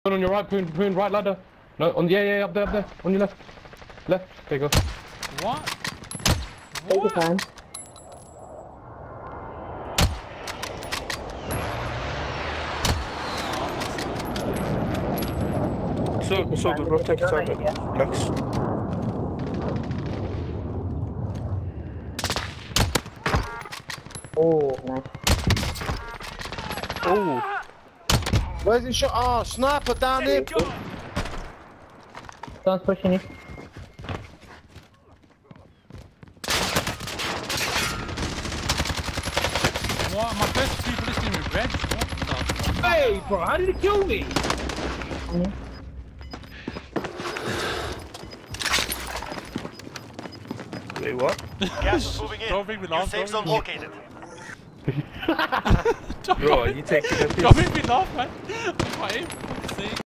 On your right, Poon, right ladder. No, on yeah, up there, on your left. Left, there you go. What? Take your time. So good, bro. Take your time, man. Relax. Oh, nice. Oh. Where's the shot? Oh, sniper down here. Someone's pushing you. What? My first people listening with red? What the fuck? Hey, bro, how did it kill me? Wait, what? Gas is moving in. Don't make me Your laugh. safe zone Don't located. Bro, are you taking a piss? make me laugh, man. What are you saying?